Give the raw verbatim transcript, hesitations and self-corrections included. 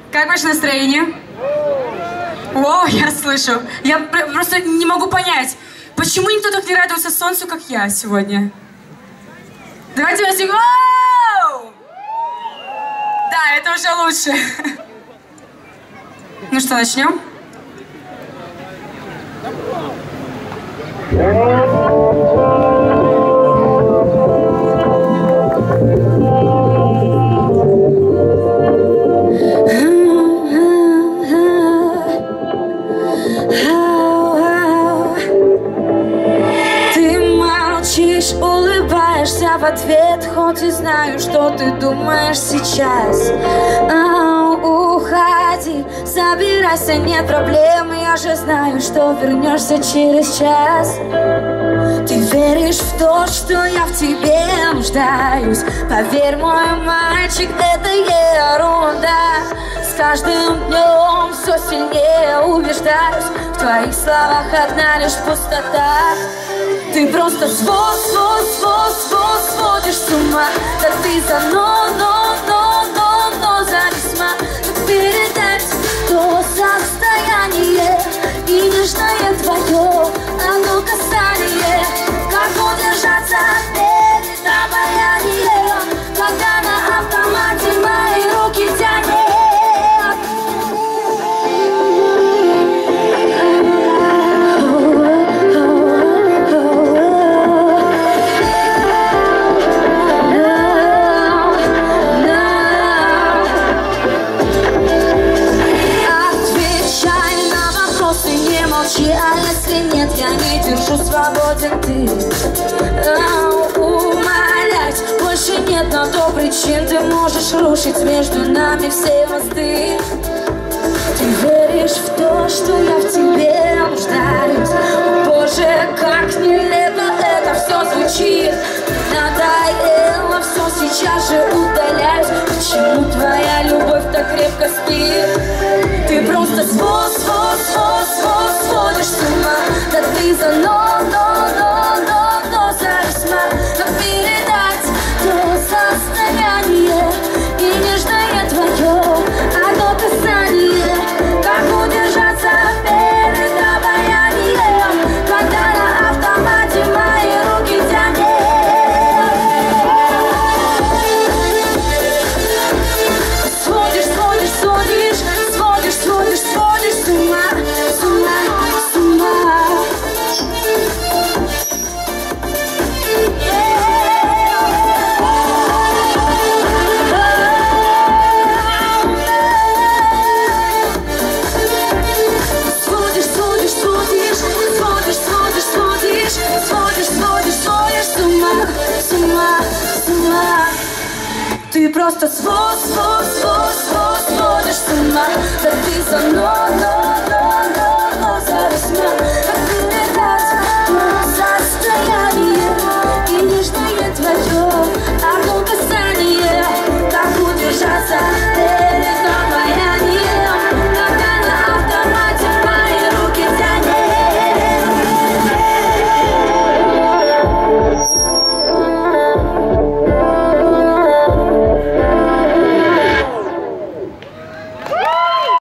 Как ваше настроение? О, я слышу. Я просто не могу понять, почему никто так не радуется солнцу, как я сегодня. Давайте вместе. Воу! Да, это уже лучше. Ну что, начнем? Улыбаешься в ответ, хоть и знаю, что ты думаешь сейчас. А, уходи, собирайся, нет проблем, я же знаю, что вернешься через час. Ты веришь в то, что я в тебе нуждаюсь. Поверь, мой мальчик, это ерунда. С каждым днем все сильнее убеждаюсь. В твоих словах одна лишь пустота. Ты просто свод, свод, свод, свод, сводишь с ума. Да ты за но, но, но, но, но зависма. Как передать то состояние и нежное твое оно касание. Как удержаться перед обаянием, когда на автомате мои руки тянет. А если нет, я не держу, свободен ты. А, умолять больше нет на то причин. Ты можешь рушить между нами все мосты. Ты веришь в то, что я в тебе нуждаюсь. О, Боже, как нелепо это все звучит. Надоело все, сейчас же удаляюсь. Почему твоя любовь так крепко спит? Ты просто свод, свод, свод, свод, сводишь с ума. Да ты за но, но, но, но, но зависма. Как передать то состояние и нежное твое одно касание. Как удержаться перед обаянием, когда на автомате мои руки тянет. Сводишь, сводишь, сводишь, сводишь, сводишь, сводишь с ума, с ума, с ума. Сводишь, сводишь, сводишь, сводишь, сводишь, сводишь, сводишь, сводишь, сводишь с ума, с ума, с ума. Ты просто свод, свод, свод, свод, сводишь с ума. Да ты за но, но,